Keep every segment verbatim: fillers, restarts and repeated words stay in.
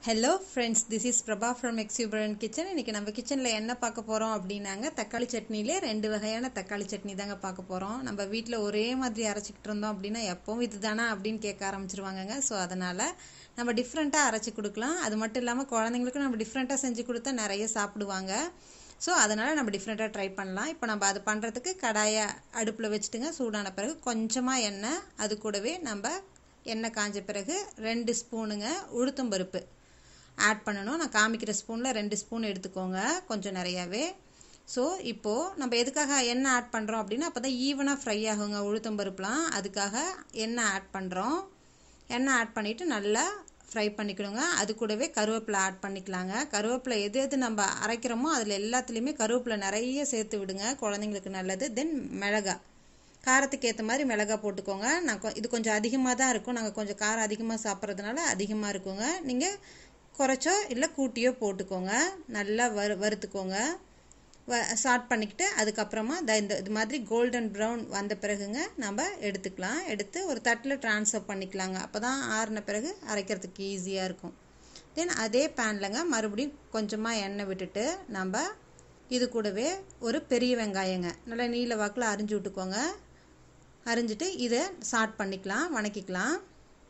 Hello friends, this is Prabha from Exuberant Kitchen. இன்னைக்கு நம்ம கிச்சன்ல என்ன பார்க்க போறோம் அப்படினாங்க தக்காளி சட்னிலே ரெண்டு வகையான தக்காளி சட்னி தாங்க பார்க்க போறோம். நம்ம வீட்ல ஒரே மாதிரி அரைச்சிட்டு இருந்தோம் அப்படினா எப்பவும் இதுதானா அப்படினு கேட்க ஆரம்பிச்சிருவாங்கங்க. சோ அதனால நம்ம டிஃபரண்டா அரைச்சு கொடுக்கலாம். அது மட்டும் இல்லாம குழந்தைகளுக்கு நம்ம டிஃபரண்டா செஞ்சு கொடுத்தா நிறைய சாப்பிடுவாங்க. சோ அதனால நம்ம டிஃபரண்டா ட்ரை பண்ணலாம். இப்போ நம்ம அது பண்றதுக்கு கடாயை அடுப்புல வச்சிட்டுங்க. சூடான பிறகு கொஞ்சமா எண்ணெய், அது கூடவே நம்ம எண்ணெய் காஞ்ச பிறகு ரெண்டு ஸ்பூனுங்க உளுத்தம் பருப்பு ஆட் பண்ணணும். நான் காமிக்கிற ஸ்பூனில் ரெண்டு ஸ்பூன் எடுத்துக்கோங்க, கொஞ்சம் நிறையாவே. ஸோ இப்போது நம்ம எதுக்காக எண்ணெய் ஆட் பண்ணுறோம் அப்படின்னா அப்போ தான் ஈவனாக ஃப்ரை ஆகுங்க உளுத்தம் பருப்புலாம். அதுக்காக எண்ணெய் ஆட் பண்ணுறோம். எண்ணெய் ஆட் பண்ணிவிட்டு நல்லா ஃப்ரை பண்ணிக்கணுங்க. அது கூடவே கருவேப்பிலை ஆட் பண்ணிக்கலாங்க. கருவேப்பிலை எது எது நம்ம அரைக்கிறோமோ அதில் எல்லாத்துலேயுமே கருவேப்பிலை நிறைய சேர்த்து விடுங்க, குழந்தைங்களுக்கு நல்லது. தென் மிளகாய், காரத்துக்கு ஏற்ற மாதிரி மிளகாய் போட்டுக்கோங்க. நான் இது கொஞ்சம் அதிகமாக தான் இருக்கும், நாங்கள் கொஞ்சம் காரம் அதிகமாக சாப்பிட்றதுனால அதிகமாக இருக்குங்க. நீங்கள் குறைச்சோ இல்லை கூட்டியோ போட்டுக்கோங்க. நல்லா வறு வறுத்துக்கோங்க. வ ஸ்டார்ட் பண்ணிக்கிட்டு அதுக்கப்புறமா த இந்த இது மாதிரி கோல்டன் ப்ரௌன் வந்த பிறகுங்க நம்ம எடுத்துக்கலாம். எடுத்து ஒரு தட்டில் ட்ரான்ஸ்ஃபர் பண்ணிக்கலாங்க. அப்போ தான் ஆறின பிறகு அரைக்கிறதுக்கு ஈஸியாக இருக்கும். தென் அதே பேன்லங்க மறுபடியும் கொஞ்சமாக எண்ணெய் விட்டுட்டு நம்ம இது கூடவே ஒரு பெரிய வெங்காயங்க நல்லா நீல வாக்கில் அரிஞ்சு விட்டுக்கோங்க. அரிஞ்சிட்டு இதை ஸ்டார்ட் பண்ணிக்கலாம், வணக்கிக்கலாம்.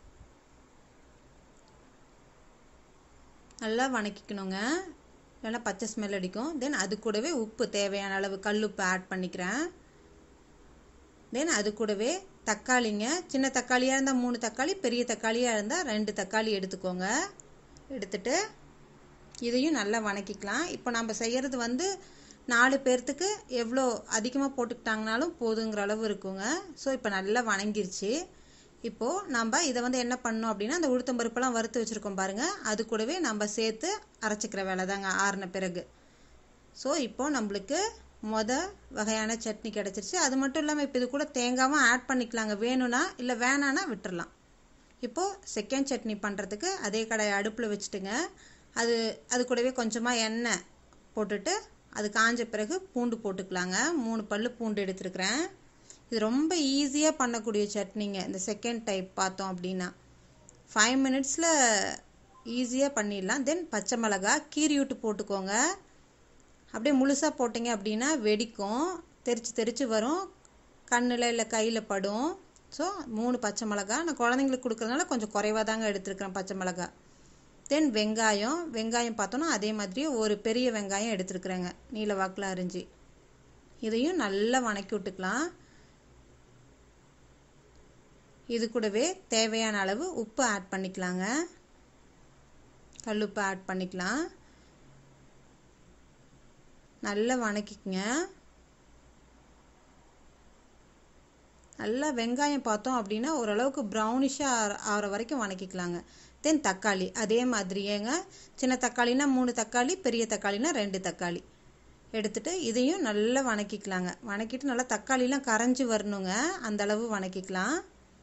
நல்லா வணக்கிக்கணுங்க, நல்லா பச்சை ஸ்மெல் அடிக்கும். தென் அது கூடவே உப்பு தேவையான அளவு கல்லுப்பு ஆட் பண்ணிக்கிறேன். தென் அது கூடவே தக்காளிங்க, சின்ன தக்காளியாக இருந்தால் மூணு தக்காளி, பெரிய தக்காளியாக இருந்தால் ரெண்டு தக்காளி எடுத்துக்கோங்க. எடுத்துட்டு இதையும் நல்லா வணக்கிக்கலாம். இப்போ நம்ம செய்கிறது வந்து நாலு பேர்த்துக்கு எவ்வளோ அதிகமாக போட்டுக்கிட்டாங்கனாலும் போதுங்கிற அளவு இருக்குங்க. ஸோ இப்போ நல்லா வணங்கிருச்சு. இப்போது நம்ம இதை வந்து என்ன பண்ணோம் அப்படின்னா அந்த உளுத்தம் பருப்பெல்லாம் வறுத்து வச்சுருக்கோம் பாருங்கள், அது கூடவே நம்ம சேர்த்து அரைச்சிக்கிற வேலை தாங்க ஆறின பிறகு. ஸோ இப்போது நம்மளுக்கு மொதல் வகையான சட்னி கிடச்சிருச்சு. அது மட்டும் இல்லாமல் இப்போ இது கூட தேங்காவும் ஆட் பண்ணிக்கலாங்க, வேணும்னா. இல்லை வேணான்னா விட்டுடலாம். இப்போது செகண்ட் சட்னி பண்ணுறதுக்கு அதே கடாயை அடுப்பில் வச்சுட்டுங்க. அது அது கூடவே கொஞ்சமாக எண்ணெய் போட்டுட்டு அது காஞ்ச பிறகு பூண்டு போட்டுக்கலாங்க. மூணு பல்லு பூண்டு எடுத்துருக்கிறேன். இது ரொம்ப ஈஸியாக பண்ணக்கூடிய சட்னிங்க. இந்த செகண்ட் டைப் பார்த்தோம் அப்படின்னா ஃபைவ் மினிட்ஸில் ஈஸியாக பண்ணிடலாம். தென் பச்சை மிளகாய் கீரி விட்டு போட்டுக்கோங்க. அப்படியே முழுசாக போட்டிங்க அப்படின்னா வெடிக்கும், தெரிச்சு தெரிச்சு வரும், கண்ணில் இல்லை கையில் படும். ஸோ மூணு பச்சை மிளகாய் நான் குழந்தைங்களுக்கு கொடுக்குறதுனால கொஞ்சம் குறைவாக தாங்க எடுத்துருக்கிறேன் பச்சை மிளகாய். தென் வெங்காயம், வெங்காயம் பார்த்தோன்னா அதே மாதிரி ஒரு பெரிய வெங்காயம் எடுத்துருக்குறேங்க நீல வாக்கில் அரிஞ்சு. இதையும் நல்லா வணக்கி விட்டுக்கலாம். இது கூடவே தேவையான அளவு உப்பு ஆட் பண்ணிக்கலாங்க, கல்லுப்பு ஆட் பண்ணிக்கலாம். நல்லா வணக்கிக்கங்க. நல்லா வெங்காயம் பார்த்தோம் அப்படின்னா ஓரளவுக்கு ப்ரௌனிஷாக ஆகிற வரைக்கும் வணக்கிக்கலாங்க. தென் தக்காளி அதே மாதிரியேங்க, சின்ன தக்காளினா மூணு தக்காளி, பெரிய தக்காளினா ரெண்டு தக்காளி எடுத்துட்டு இதையும் நல்லா வணக்கிக்கலாங்க. வணக்கிட்டு நல்லா தக்காளிலாம் கரைஞ்சி வரணுங்க, அந்த அளவு வணக்கிக்கலாம்.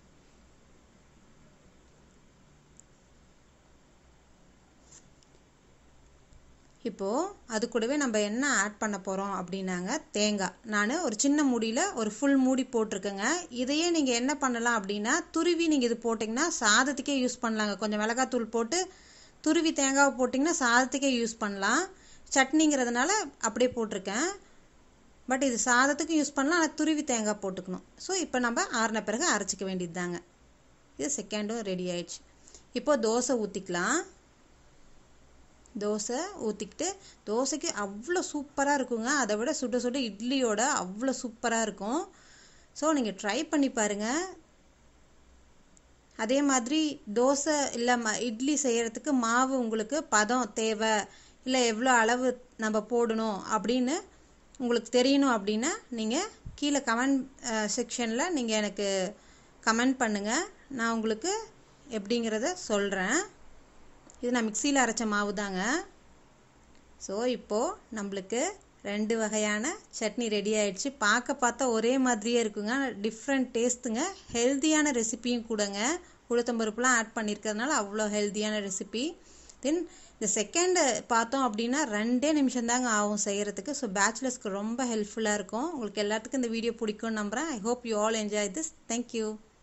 இப்போது அது கூடவே நம்ம என்ன ஆட் பண்ண போகிறோம் அப்படின்னாங்க தேங்காய். நான் ஒரு சின்ன மூடியில் ஒரு ஃபுல் மூடி போட்டிருக்கேங்க. இதையே நீங்கள் என்ன பண்ணலாம் அப்படின்னா துருவி நீங்கள் இது போட்டிங்கன்னா சாதத்துக்கே யூஸ் பண்ணலாங்க. கொஞ்சம் மிளகாத்தூள் போட்டு துருவி தேங்காவை போட்டிங்கன்னா சாதத்துக்கே யூஸ் பண்ணலாம். சட்னிங்கிறதுனால அப்படியே போட்டிருக்கேன். பட் இது சாதத்துக்கும் யூஸ் பண்ணலாம், ஆனால் துருவி தேங்காய் போட்டுக்கணும். ஸோ இப்போ நம்ம ஆறின பிறகு அரைச்சிக்க வேண்டியது தாங்க. இது செகண்டும் ரெடி ஆயிடுச்சு. இப்போது தோசை ஊற்றிக்கலாம். தோசை ஊற்றிக்கிட்டு தோசைக்கு அவ்வளோ சூப்பராக இருக்குங்க. அதை விட சுட சுட இட்லியோட அவ்வளோ சூப்பராக இருக்கும். ஸோ நீங்கள் ட்ரை பண்ணி பாருங்கள். அதே மாதிரி தோசை இல்லை ம இட்லி செய்கிறதுக்கு மாவு உங்களுக்கு பதம் தேவை, இல்லை எவ்வளோ அளவு நம்ம போடணும் அப்படின்னு உங்களுக்கு தெரியணும் அப்படின்னா நீங்கள் கீழே கமெண்ட் செக்ஷனில் நீங்கள் எனக்கு கமெண்ட் பண்ணுங்கள். நான் உங்களுக்கு எப்படிங்கிறத சொல்கிறேன். இது நான் மிக்சியில் அரைச்ச மாவு தாங்க. ஸோ இப்போது நம்மளுக்கு ரெண்டு வகையான சட்னி ரெடி ஆயிடுச்சு. பார்க்க பார்த்தா ஒரே மாதிரியே இருக்குங்க, டிஃப்ரெண்ட் டேஸ்ட்டுங்க. ஹெல்த்தியான ரெசிபியும் கூடங்க. உளுத்தம்பருப்புலாம் ஆட் பண்ணியிருக்கிறதுனால அவ்வளோ ஹெல்த்தியான ரெசிபி. தென் இந்த செகண்ட் பார்த்தோம் அப்படின்னா ரெண்டே நிமிஷம் தாங்க ஆகும் செய்கிறதுக்கு. ஸோ பேச்சுலர்ஸ்க்கு ரொம்ப ஹெல்ப்ஃபுல்லாக இருக்கும். உங்களுக்கு எல்லாத்துக்கும் இந்த வீடியோ பிடிக்கும்னு நம்புகிறேன். I hope you all enjoy this. Thank you.